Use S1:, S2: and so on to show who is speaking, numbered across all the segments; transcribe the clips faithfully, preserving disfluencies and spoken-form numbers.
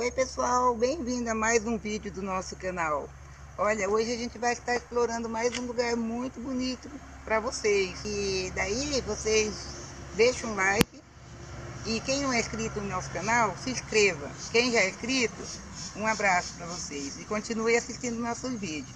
S1: Oi pessoal, bem-vindo a mais um vídeo do nosso canal. Olha, hoje a gente vai estar explorando mais um lugar muito bonito para vocês. E daí vocês deixam um like e quem não é inscrito no nosso canal, se inscreva. Quem já é inscrito, um abraço para vocês e continue assistindo nossos vídeos.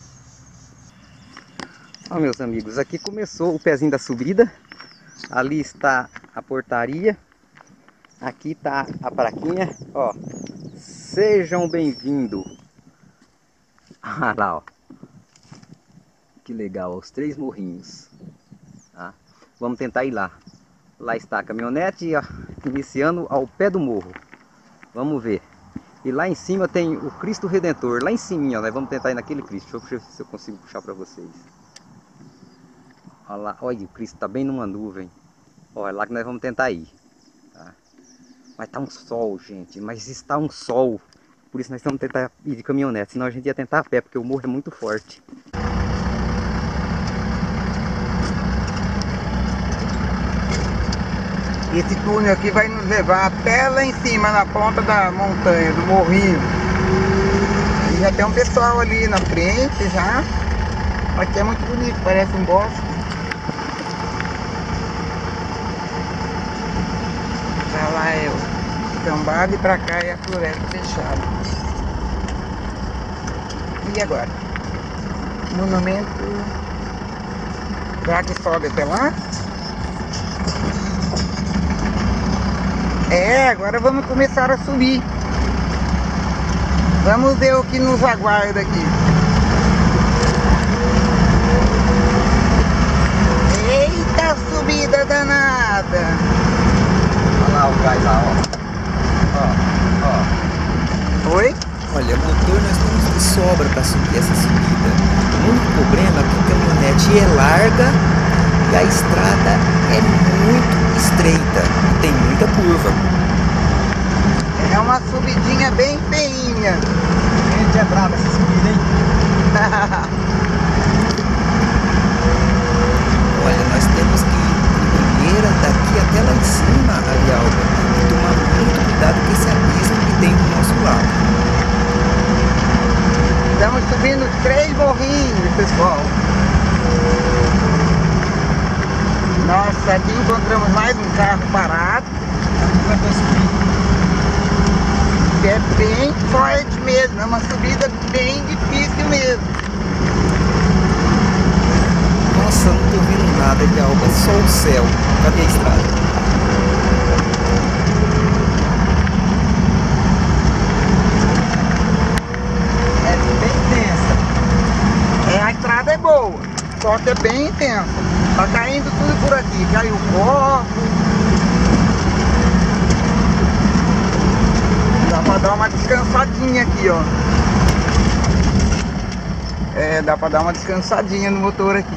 S2: Ó, meus amigos, aqui começou o pezinho da subida. Ali está a portaria. Aqui está a plaquinha, ó. Sejam bem-vindos. Ah lá, ó. Que legal, os três morrinhos. Tá? Vamos tentar ir lá. Lá está a caminhonete, ó, iniciando ao pé do morro. Vamos ver. E lá em cima tem o Cristo Redentor. Lá em cima, ó, nós vamos tentar ir naquele Cristo. Deixa eu ver se eu consigo puxar para vocês. Olha lá, olha, o Cristo está bem numa nuvem. Olha lá que nós vamos tentar ir. Tá? Mas tá um sol, gente. Mas está um sol. Por isso nós vamos tentar ir de caminhonete. Senão a gente ia tentar a pé, porque o morro é muito forte.
S1: Esse túnel aqui vai nos levar até lá em cima, na ponta da montanha, do morrinho. E já tem um pessoal ali na frente já. Aqui é muito bonito, parece um bosque. Pra lá é o cambado e pra cá é a floresta fechada. E agora? Monumento. Será que sobe até lá? É, agora vamos começar a subir. Vamos ver o que nos aguarda aqui. Eita, subida danada!
S2: Olha lá o gás lá, ó. Ó, ó.
S1: Oi?
S3: Olha, motor nós temos de sobra para subir essa subida. O único problema é que a caminhonete é larga e a estrada é muito estreita e tem muita curva.
S1: É uma subidinha bem feinha.
S2: Gente, é brava essa subida, hein?
S3: Olha, nós temos que ir primeiro daqui até lá em cima, Arialba, e tomar muito cuidado com esse abismo que tem do nosso lado.
S1: Estamos subindo três morrinhos, pessoal. Nossa, aqui encontramos mais um carro parado. É bem forte mesmo, é uma subida bem difícil mesmo.
S3: Nossa, não tô vendo nada de alga, só o céu. Cadê a estrada?
S1: É bem intensa. É, a estrada é boa, só que é bem intensa. Tá caindo tudo por aqui, caiu copo. Dá pra dar uma descansadinha aqui, ó. É, dá pra dar uma descansadinha no motor aqui.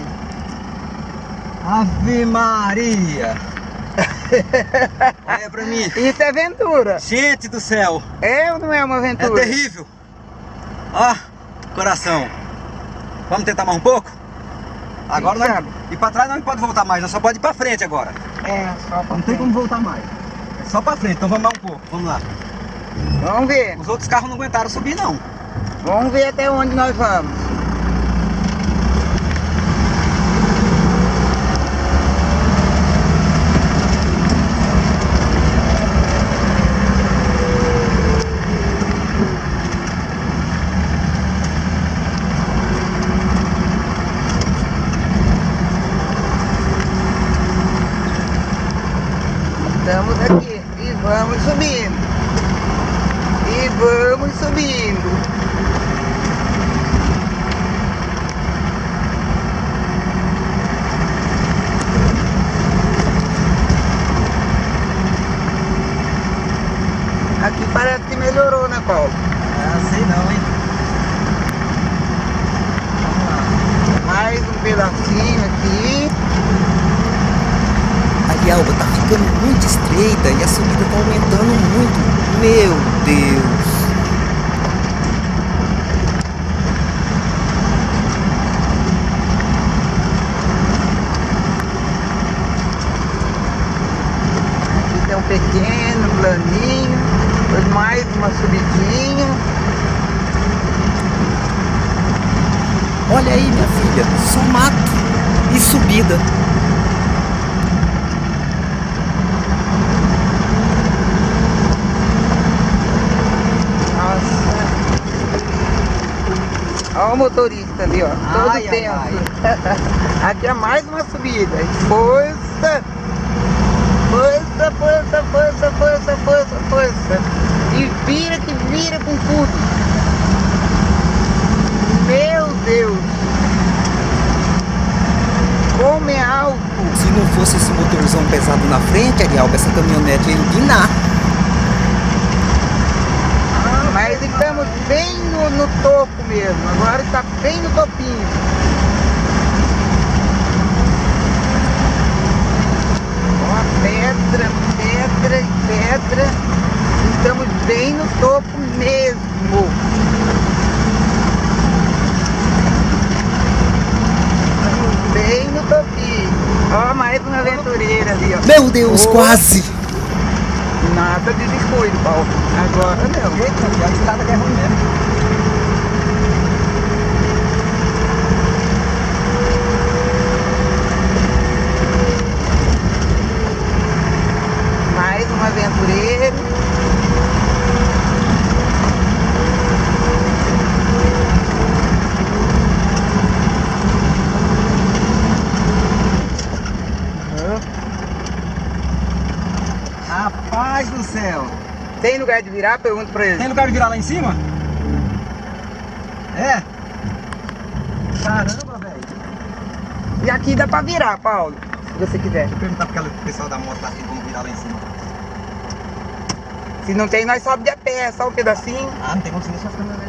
S2: Ave Maria! Olha pra mim.
S1: Isso é aventura.
S2: Gente do céu!
S1: É ou não é uma
S2: É
S1: aventura?
S2: terrível! Ó, coração! Vamos tentar mais um pouco? Agora
S1: Quem
S2: nós...
S1: sabe?
S2: E pra trás não pode voltar mais, nós só pode ir pra frente agora.
S1: É, só pra
S2: Não tem como voltar mais. É só pra frente, então vamos mais um pouco. Vamos lá.
S1: Vamos ver.
S2: Os outros carros não aguentaram subir, não.
S1: Vamos ver até onde nós vamos. Estamos aqui e vamos subindo. E vamos subindo. Aqui parece que melhorou, né, Paulo?
S2: Ah, sei não, hein? Vamos lá.
S1: Mais um pedacinho aqui.
S3: Arialba, tá ficando muito estreita e a subida tá aumentando muito. Meu Deus!
S1: Aqui tem um pequeno planinho, depois mais uma subidinha.
S3: Olha aí, minha filha, só mato e subida.
S1: Olha o motorista ali, ó, todo
S3: Ai, ai,
S1: tenso.
S3: ai.
S1: Aqui é mais uma subida. Força! Força, força, força, força, força, força. E vira que vira com tudo. Meu Deus! Como é alto!
S3: Se não fosse esse motorzão pesado na frente, Arialba, essa caminhonete ia empinar.
S1: Mas estamos bem no, no topo mesmo. Agora está bem no topinho. Ó, pedra, pedra e pedra. Estamos bem no topo mesmo. Estamos bem no topinho. Ó, mais uma aventureira ali, ó.
S3: Meu Deus,
S1: Oh.
S3: quase!
S1: Nada de descuido, Paulo. Agora não.
S2: Eita, a estrada que é ruim mesmo.
S1: Mais um aventureiro.
S2: Rapaz do céu.
S1: Tem lugar de virar? Pergunto pra ele.
S2: Tem lugar de virar lá em cima? É? Caramba, velho.
S1: E aqui dá pra virar, Paulo, se você quiser.
S2: Deixa eu perguntar pro pessoal da moto lá se vão virar lá em cima.
S1: Se não tem, nós sobe de a pé, só um pedacinho.
S2: Ah, não tem como você deixar as caminhonetes.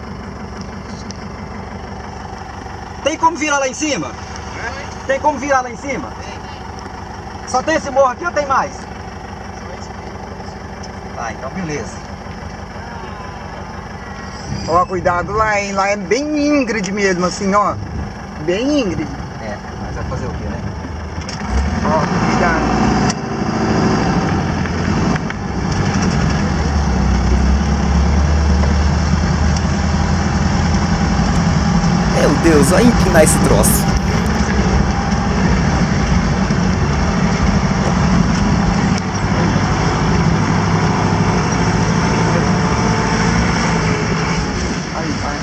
S2: Tem como virar lá em cima? Tem como virar lá em cima? Tem. Só tem esse morro aqui ou tem mais? Tá, então beleza.
S1: Ó, cuidado lá, hein? Lá é bem íngreme mesmo, assim, ó. Bem íngreme.
S2: É, mas vai fazer o quê, né?
S1: Ó, cuidado.
S3: Meu Deus, vai empinar esse troço.
S1: Aí, vai.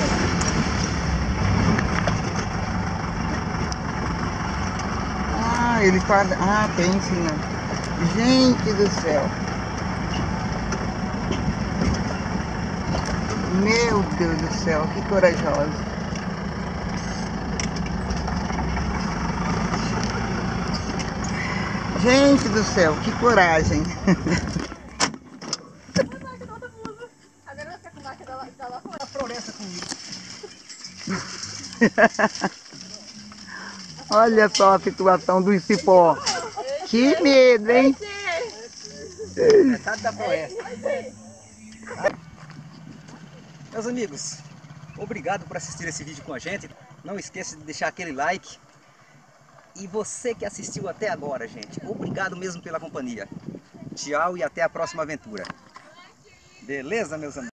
S1: Ah, ele faz... Ah, tem sim, ó. Gente do céu. Meu Deus do céu, que corajoso. Gente do céu, que coragem.
S4: Agora você com marca da lá fora.
S2: Floresta comigo.
S1: Olha só a situação do cipó. Que medo, hein?
S2: Metade da floresta. Meus amigos, obrigado por assistir esse vídeo com a gente. Não esqueça de deixar aquele like. E você que assistiu até agora, gente, obrigado mesmo pela companhia. Tchau e até a próxima aventura. Beleza, meus amigos?